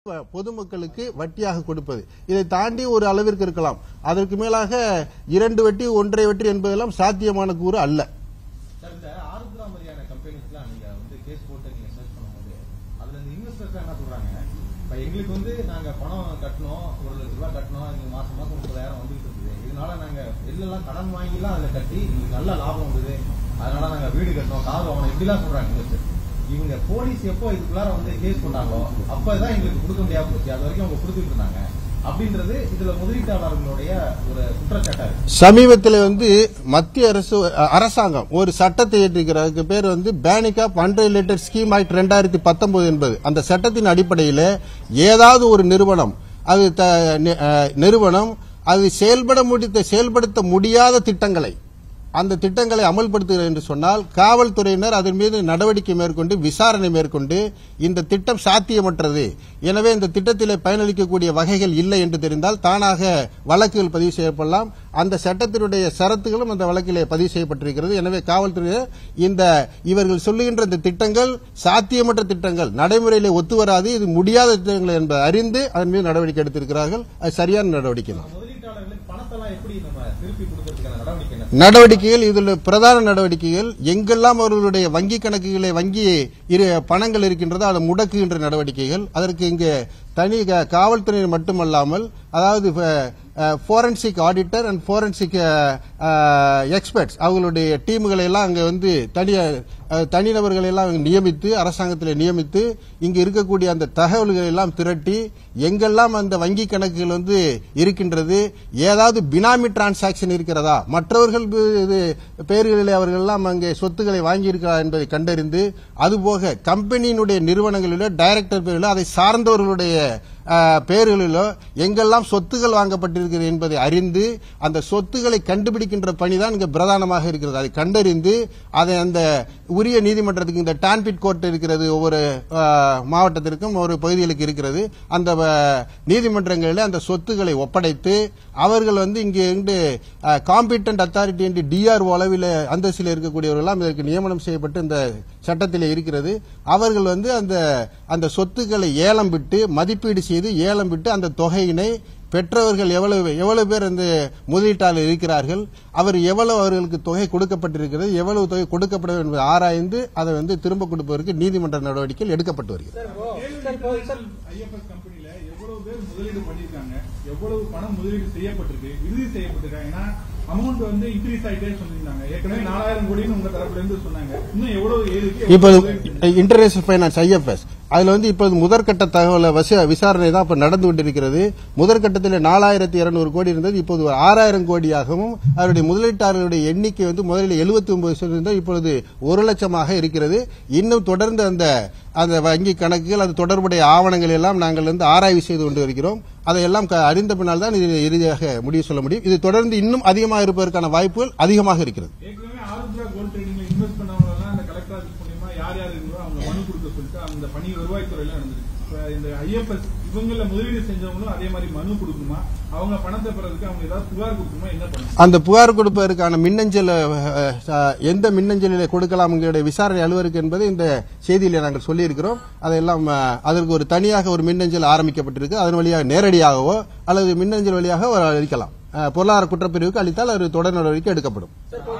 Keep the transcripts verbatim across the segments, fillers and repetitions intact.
பொதுமக்களுக்கு வட்டியாக கொடுப்பது. இதை தாண்டி ஒரு அளவிற்கு இருக்கலாம். அதற்கு மேலாக இரண்டு வட்டி ஒன்றை வட்டி என்பதெல்லாம் சாத்தியமான கூறு அல்ல. எங்களுக்கு வந்து நாங்க பணம் கட்டணும், ஒரு லட்ச ரூபாய் கட்டணும், எங்களுக்கு மாசம் மாசம் முப்பதாயிரம் வந்துட்டு இருக்குது. இதனால நாங்க எல்லாம் கடன் வாங்கிலாம் அதுல கட்டி எங்களுக்கு நல்ல லாபம் வந்தது, அதனால நாங்க வீடு கட்டணும், கார் வாங்கணும், இப்படிலாம் சொல்றாங்க. இவங்க போலீஸ் எப்போ இதுக்குள்ளார வந்து கேஸ் போட்டாங்களோ அப்பதான் எங்களுக்கு கொடுக்க முடியாம போச்சு. அது வரைக்கும் அவங்க கொடுத்துட்டு இருந்தாங்க அப்படின்றது இதுல முதலீட்டாளர்களுடைய ஒரு குற்றச்சாட்டு. சமீபத்தில் வந்து மத்திய அரசு அரசாங்கம் ஒரு சட்டத்தை ஏற்றிருக்கிறது. பேர் வந்து banning of unregulated scheme act ரெண்டாயிரத்தி பத்தொன்பது என்பது. அந்த சட்டத்தின் அடிப்படையில் ஏதாவது ஒரு நிறுவனம் அது நிறுவனம் அது செயல்பட முடித்த செயல்படுத்த முடியாத திட்டங்களை அந்த திட்டங்களை அமல்படுத்துகிறது என்று சொன்னால் காவல்துறையினர் அதன் மீது நடவடிக்கை மேற்கொண்டு விசாரணை மேற்கொண்டு இந்த திட்டம் சாத்தியமற்றது, எனவே இந்த திட்டத்திலே பயனளிக்கக்கூடிய வகைகள் இல்லை என்று தெரிந்தால் தானாக வழக்குகள் பதிவு செய்யப்படலாம். அந்த சட்டத்தினுடைய சரத்துகளும் அந்த வழக்கிலே பதிவு செய்யப்பட்டிருக்கிறது. எனவே காவல்துறையினர் இந்த இவர்கள் சொல்லுகின்ற இந்த திட்டங்கள் சாத்தியமற்ற திட்டங்கள், நடைமுறையிலே ஒத்துவராது, இது முடியாத திட்டங்கள் என்பதை அறிந்து அதன் மீது நடவடிக்கை எடுத்திருக்கிறார்கள். அது சரியான நடவடிக்கை தான். நடவடிக்கைகள் இதில் பிரதான நடவடிக்கைகள் எங்கெல்லாம் அவர்களுடைய வங்கி கணக்குகளை வங்கி பணங்கள் இருக்கின்றதோ அதை முடக்குகின்ற நடவடிக்கைகள். அதற்கு இங்கு தனி காவல்துறையினர் மட்டுமல்லாமல் அதாவது forensic auditor and forensic experts அவங்களுடைய டீம்களை எல்லாம் அங்கே வந்து தனி தனிநபர்களை எல்லாம் நியமித்து அரசாங்கத்தில் நியமித்து இங்கு இருக்கக்கூடிய அந்த தகவல்களை எல்லாம் திரட்டி எங்கெல்லாம் அந்த வங்கி கணக்குகள் வந்து இருக்கின்றது, ஏதாவது பினாமி டிரான்சாக்சன் இருக்கிறதா, மற்றவர்கள் பெயர்களிலே அவர்கள் எல்லாம் அங்கே சொத்துக்களை வாங்கியிருக்கிறார் என்பதை கண்டறிந்து அதுபோக கம்பெனியினுடைய நிறுவனங்களிலோ டைரக்டர் பெயரிலோ அதை சார்ந்தவர்களுடைய பெயர்களிலோ எங்கெல்லாம் சொத்துக்கள் வாங்கப்பட்டிருக்கிறது என்பதை அறிந்து அந்த சொத்துக்களை கண்டுபிடிக்கின்ற பணிதான் இங்கு பிரதானமாக இருக்கிறது. அதை கண்டறிந்து அதை அந்த உரிய நீதிமன்றத்துக்கு இந்த டான்பிட் கோர்ட் இருக்கிறது, ஒவ்வொரு மாவட்டத்திற்கும் ஒரு பகுதிகளுக்கு இருக்கிறது. அந்த நீதிமன்றங்களில் அந்த சொத்துக்களை ஒப்படைத்து அவர்கள் வந்து இங்கே இருந்து காம்பிட்டன்ட் அத்தாரிட்டி என்று டிஆர்ஓ அளவில் அந்தஸ்தில் இருக்கக்கூடியவர்களாம் இதற்கு நியமனம் செய்யப்பட்டு இந்த சட்டத்தில் இருக்கிறது. அவர்கள் வந்து அந்த அந்த சொத்துக்களை ஏலம் விட்டு மதிப்பீடு செய்து ஏலம் விட்டு அந்த தொகையினை பெற்றவர்கள் எவ்வளவு எவ்வளவு பேர் அந்த முதலீட்டாளர் இருக்கிறார்கள், அவர் எவ்வளவு அவர்களுக்கு தொகை கொடுக்கப்பட்டிருக்கிறது, எவ்வளவு தொகை கொடுக்கப்படும் என்பதை ஆராய்ந்து அதை வந்து திரும்ப கொடுப்பதற்கு நீதிமன்ற நடவடிக்கைகள் எடுக்கப்பட்டு வருகிறது. முதலீடு பண்ணிருக்காங்க, எவ்வளவு பணம் முதலீடு செய்யப்பட்டிருக்கு, இறுதி செய்யப்பட்டிருக்காங்க, அமௌண்ட் வந்து இன்க்ரீஸ் ஆயிட்டே சொல்லியிருந்தாங்க. ஏற்கனவே நாலாயிரம் கோடின்னு உங்க தரப்புல இருந்து சொன்னாங்க. இன்னும் எவ்வளவு ஏறிக்கு இப்ப இன்டர்நேஷனல் பைனான்ஸ் ஐஎஃப்எஸ் அதுல வந்து இப்போது முதற்கட்ட தகவல் விசாரணை தான் இப்ப நடந்து கொண்டிருக்கிறது. முதற்கட்டத்தில் நாலாயிரத்தி இருநூறு கோடி இருந்தது, இப்போது ஆறாயிரம் கோடியாகவும் அவருடைய முதலீட்டாளர்களுடைய எண்ணிக்கை வந்து முதலில் எழுபத்தி ஒன்பது சதவீதம் இப்பொழுது ஒரு லட்சமாக இருக்கிறது. இன்னும் தொடர்ந்து அந்த அந்த வங்கி கணக்குகள் அது தொடர்புடைய ஆவணங்கள் எல்லாம் நாங்கள் வந்து ஆராய்வு செய்து கொண்டு வருகிறோம். அதையெல்லாம் அறிந்த பின்னால் தான் இது இறுதியாக முடிவு சொல்ல முடியும். இது தொடர்ந்து இன்னும் அதிகமாக இருப்பதற்கான வாய்ப்புகள் அதிகமாக இருக்கிறது. அந்த பணி வருவாய்த்துறையில நடந்திருக்கு. இந்த ஐஎஃப்எஸ் இவங்கள முதலீடு செஞ்சவங்களும் அதே மாதிரி மனு கொடுக்குமா, அவங்க பணத்தை பெறதுக்கு அவங்க ஏதாவது புகார் கொடுக்குமா, என்ன பண்ணும்? அந்த புகார் கொடுப்பதற்கான மின்னஞ்சல் எந்த மின்னஞ்சலில் கொடுக்கலாம் எங்களுடைய விசாரணை அலுவலருக்கு என்பதை இந்த செய்தியில நாங்கள் சொல்லியிருக்கிறோம். அதெல்லாம் அதற்கு ஒரு தனியாக ஒரு மின்னஞ்சல் ஆரம்பிக்கப்பட்டிருக்கு. அதன் வழியாக நேரடியாகவோ அல்லது மின்னஞ்சல் வழியாக அளிக்கலாம். பொருளாதார குற்றப்பிரிவுக்கு அளித்தால் அது தொடர் நடவடிக்கை எடுக்கப்படும்.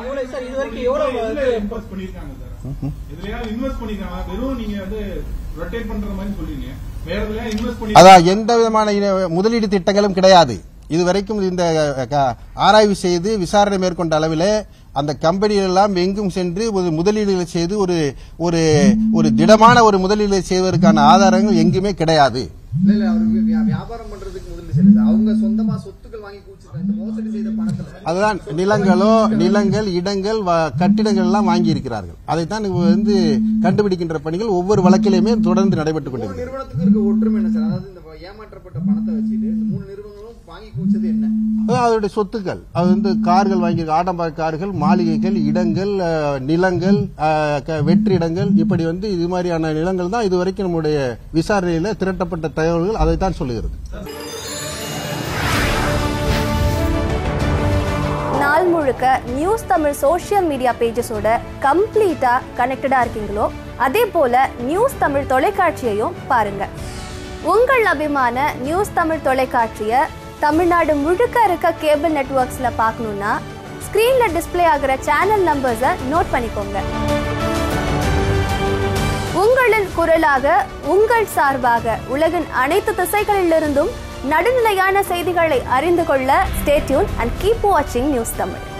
அதான் எந்த விதமான முதலீடு திட்டங்களும் கிடையாது. இதுவரைக்கும் இந்த ஆராய்வு செய்து விசாரணை மேற்கொண்ட அளவில் அந்த கம்பெனிகள் எல்லாம் எங்கும் சென்று முதலீடுகளை செய்து ஒரு ஒரு திடமான ஒரு முதலீடுகளை செய்வதற்கான ஆதாரங்கள் எங்குமே கிடையாது. வியாபாரம் பண்றதுக்கு முதலீடு செய்யறது அவங்க சொந்தமா சொத்துக்கள் வாங்கி கூச்சிருக்காங்க. மோசடி செய்த பணத்துல அதுதான் நிலங்களோ நிலங்கள் இடங்கள் கட்டிடங்கள் எல்லாம் வாங்கி இருக்கிறார்கள். அதைத்தான் வந்து கண்டுபிடிக்கின்ற பணிகள் ஒவ்வொரு வழக்கிலுமே தொடர்ந்து நடைபெற்றுக் கொண்டிருக்கிறது. நிறுவனத்துக்கு இருக்க ஒற்றுமை என்ன சார்? அதாவது இந்த ஏமாற்றப்பட்ட பணத்தை வச்சுட்டு இந்த மூணு நிறுவனங்களும் வாங்கி கூச்சது என்ன? அதோடைய சொத்துக்கள் அது வந்து கார்கள் வாங்கி ஆடம்பர கார்கள், மாளிகைகள், இடங்கள், நிலங்கள், வெற்றிடங்கள், இப்படி வந்து இது மாதிரியான நிலங்கள் தான் இதுவரைக்கும் நம்முடைய விசாரணையில திரட்டப்பட்ட தகவல்கள் அதைத்தான் சொல்லுகிறது. நாள் முழுக்க நியூஸ் தமிழ் சோசியல் மீடியா பேஜஸோட கம்ப்ளீட்டா கனெக்டடா இருக்கீங்களோ அதே போல நியூஸ் தமிழ் தொலைக்காட்சியையும் பாருங்க. உங்கள் அபிமான நியூஸ் தமிழ் தொலைக்காட்சியை தமிழ்நாடு முழுக்க இருக்க கேபிள் நெட்வொர்க்ஸ்ல பார்க்கணும்னா ஸ்கிரீன்ல டிஸ்பிளே ஆகிற சேனல் நம்பர்ஸை நோட் பண்ணிக்கோங்க. உங்களின் குரலாக, உங்கள் சார்பாக உலகின் அனைத்து திசைகளிலிருந்தும் நடுநிலையான செய்திகளை அறிந்து கொள்ள ஸ்டே டியூன் அண்ட் கீப் வாட்சிங் நியூஸ் தமிழ்.